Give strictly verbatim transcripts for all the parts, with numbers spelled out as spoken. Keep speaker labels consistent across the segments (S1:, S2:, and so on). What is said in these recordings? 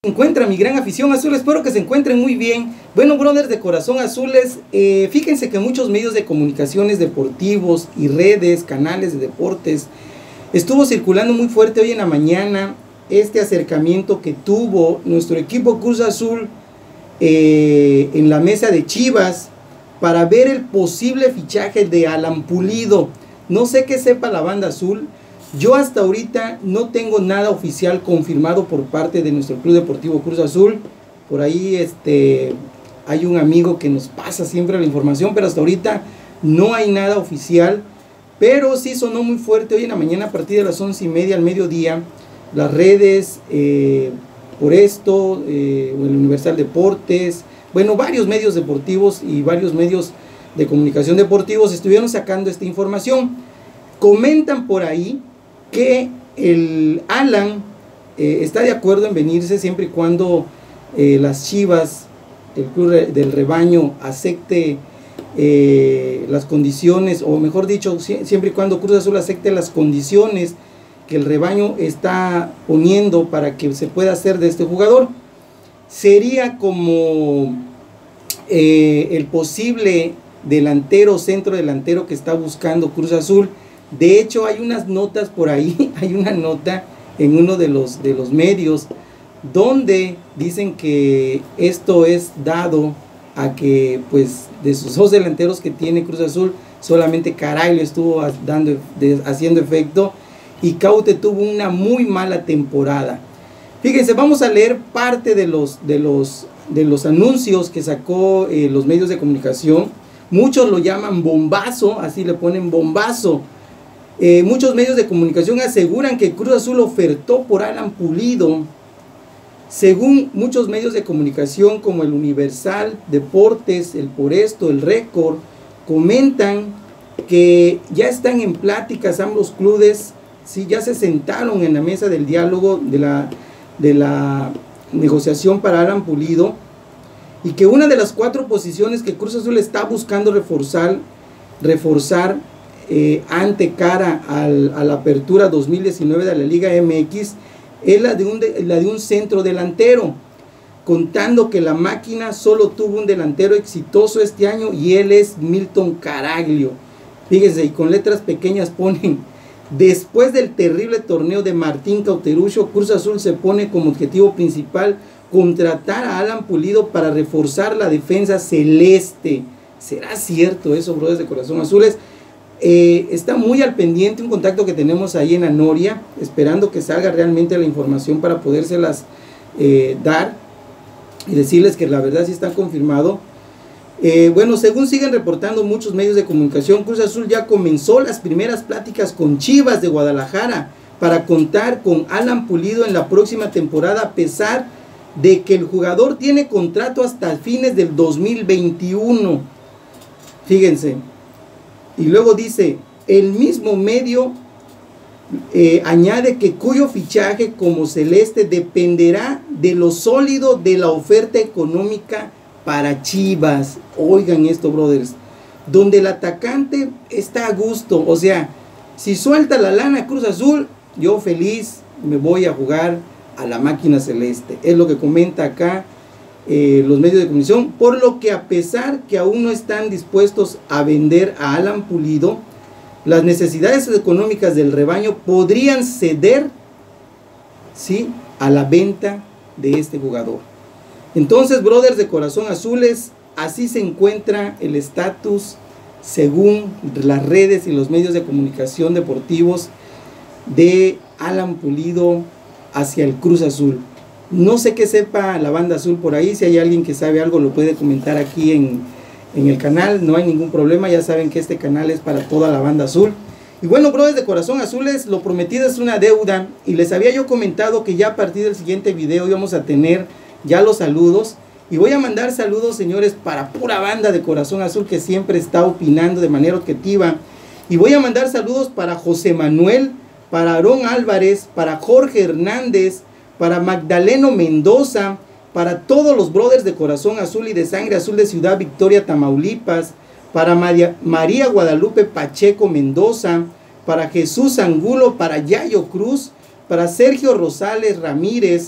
S1: Encuentra mi gran afición azul, espero que se encuentren muy bien. Bueno, brothers de corazón azules, eh, fíjense que muchos medios de comunicaciones deportivos y redes, canales de deportes, estuvo circulando muy fuerte hoy en la mañana este acercamiento que tuvo nuestro equipo Cruz Azul eh, en la mesa de Chivas para ver el posible fichaje de Alan Pulido. No sé qué sepa la banda azul. Yo hasta ahorita no tengo nada oficial confirmado por parte de nuestro Club Deportivo Cruz Azul. Por ahí este, hay un amigo que nos pasa siempre la información, pero hasta ahorita no hay nada oficial. Pero sí sonó muy fuerte hoy en la mañana a partir de las once y media al mediodía. Las redes, eh, por esto, eh, el Universal Deportes, bueno, varios medios deportivos y varios medios de comunicación deportivos estuvieron sacando esta información. Comentan por ahí que el Alan eh, está de acuerdo en venirse siempre y cuando eh, las Chivas, el club del rebaño, acepte eh, las condiciones, o mejor dicho, siempre y cuando Cruz Azul acepte las condiciones que el rebaño está poniendo para que se pueda hacer de este jugador. Sería como eh, el posible delantero, centro delantero que está buscando Cruz Azul. De hecho, hay unas notas por ahí, hay una nota en uno de los, de los medios donde dicen que esto es dado a que, pues, de sus dos delanteros que tiene Cruz Azul, solamente Caray le estuvo dando, de, haciendo efecto, y Caute tuvo una muy mala temporada. Fíjense, vamos a leer parte de los, de los, de los anuncios que sacó eh, los medios de comunicación. Muchos lo llaman bombazo, así le ponen bombazo. Eh, muchos medios de comunicación aseguran que Cruz Azul ofertó por Alan Pulido. Según muchos medios de comunicación como el Universal Deportes, el Por Esto, el Récord, comentan que ya están en pláticas ambos clubes, sí, ya se sentaron en la mesa del diálogo de la, de la negociación para Alan Pulido, y que una de las cuatro posiciones que Cruz Azul está buscando reforzar, reforzar Eh, ante cara al, a la apertura dos mil diecinueve de la Liga M X es la de, un de, la de un centro delantero, contando que la máquina solo tuvo un delantero exitoso este año y él es Milton Caraglio. Fíjense, y con letras pequeñas ponen: después del terrible torneo de Martín Cauterucho, Cruz Azul se pone como objetivo principal contratar a Alan Pulido para reforzar la defensa celeste. ¿Será cierto eso, brothers de corazón azules? Eh, está muy al pendiente un contacto que tenemos ahí en la Noria, esperando que salga realmente la información para podérselas eh, dar y decirles que la verdad sí está confirmado. Eh, bueno, según siguen reportando muchos medios de comunicación, Cruz Azul ya comenzó las primeras pláticas con Chivas de Guadalajara para contar con Alan Pulido en la próxima temporada, a pesar de que el jugador tiene contrato hasta fines del dos mil veintiuno. Fíjense. Y luego dice, el mismo medio eh, añade que cuyo fichaje como celeste dependerá de lo sólido de la oferta económica para Chivas. Oigan esto, brothers, donde el atacante está a gusto. O sea, si suelta la lana Cruz Azul, yo feliz me voy a jugar a la máquina celeste. Es lo que comenta acá Eh, los medios de comunicación, por lo que a pesar que aún no están dispuestos a vender a Alan Pulido, las necesidades económicas del rebaño podrían ceder, ¿sí?, a la venta de este jugador. Entonces, brothers de corazón azules, así se encuentra el estatus según las redes y los medios de comunicación deportivos de Alan Pulido hacia el Cruz Azul. No sé qué sepa la banda azul por ahí. Si hay alguien que sabe algo, lo puede comentar aquí en, en el canal. No hay ningún problema. Ya saben que este canal es para toda la banda azul. Y bueno, brothers de corazón azules, lo prometido es una deuda. Y les había yo comentado que ya a partir del siguiente video íbamos a tener ya los saludos. Y voy a mandar saludos, señores, para pura banda de corazón azul que siempre está opinando de manera objetiva. Y voy a mandar saludos para José Manuel, para Aarón Álvarez, para Jorge Hernández, para Magdaleno Mendoza, para todos los brothers de corazón azul y de sangre azul de Ciudad Victoria, Tamaulipas, para María, María Guadalupe Pacheco Mendoza, para Jesús Angulo, para Yayo Cruz, para Sergio Rosales Ramírez,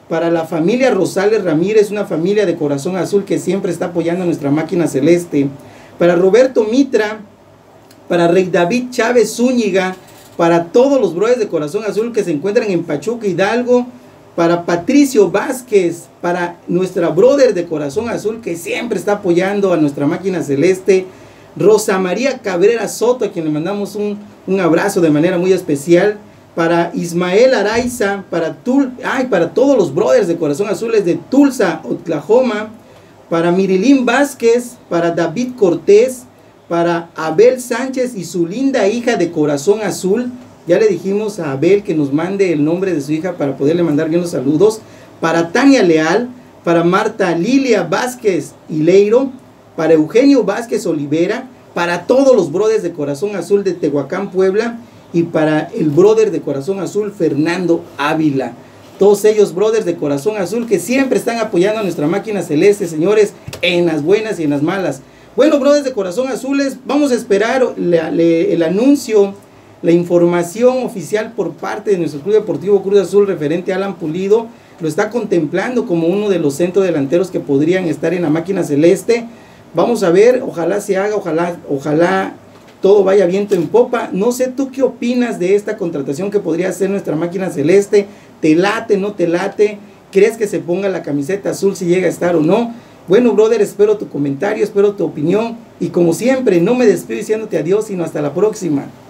S1: para la familia Rosales Ramírez, una familia de corazón azul que siempre está apoyando a nuestra máquina celeste, para Roberto Mitra, para Rey David Chávez Zúñiga, para todos los brothers de corazón azul que se encuentran en Pachuca, Hidalgo, para Patricio Vázquez, para nuestra brother de corazón azul que siempre está apoyando a nuestra máquina celeste, Rosa María Cabrera Soto, a quien le mandamos un, un abrazo de manera muy especial, para Ismael Araiza, para, Tul, ay, para todos los brothers de corazón azules de Tulsa, Oklahoma, para Mirilín Vázquez, para David Cortés, para Abel Sánchez y su linda hija de corazón azul. Ya le dijimos a Abel que nos mande el nombre de su hija para poderle mandar bien los saludos. Para Tania Leal, para Marta Lilia Vázquez Hileiro, para Eugenio Vázquez Olivera, para todos los brothers de corazón azul de Tehuacán, Puebla, y para el brother de corazón azul Fernando Ávila. Todos ellos brothers de corazón azul que siempre están apoyando a nuestra máquina celeste, señores, en las buenas y en las malas. Bueno, brothers de corazón azules, vamos a esperar la, la, el anuncio, la información oficial por parte de nuestro Club Deportivo Cruz Azul referente a Alan Pulido. Lo está contemplando como uno de los centrodelanteros que podrían estar en la máquina celeste. Vamos a ver, ojalá se haga, ojalá, ojalá todo vaya viento en popa. No sé tú qué opinas de esta contratación que podría hacer nuestra máquina celeste. ¿Te late, no te late? ¿Crees que se ponga la camiseta azul si llega a estar o no? Bueno, brother, espero tu comentario, espero tu opinión. Y como siempre, no me despido diciéndote adiós, sino hasta la próxima.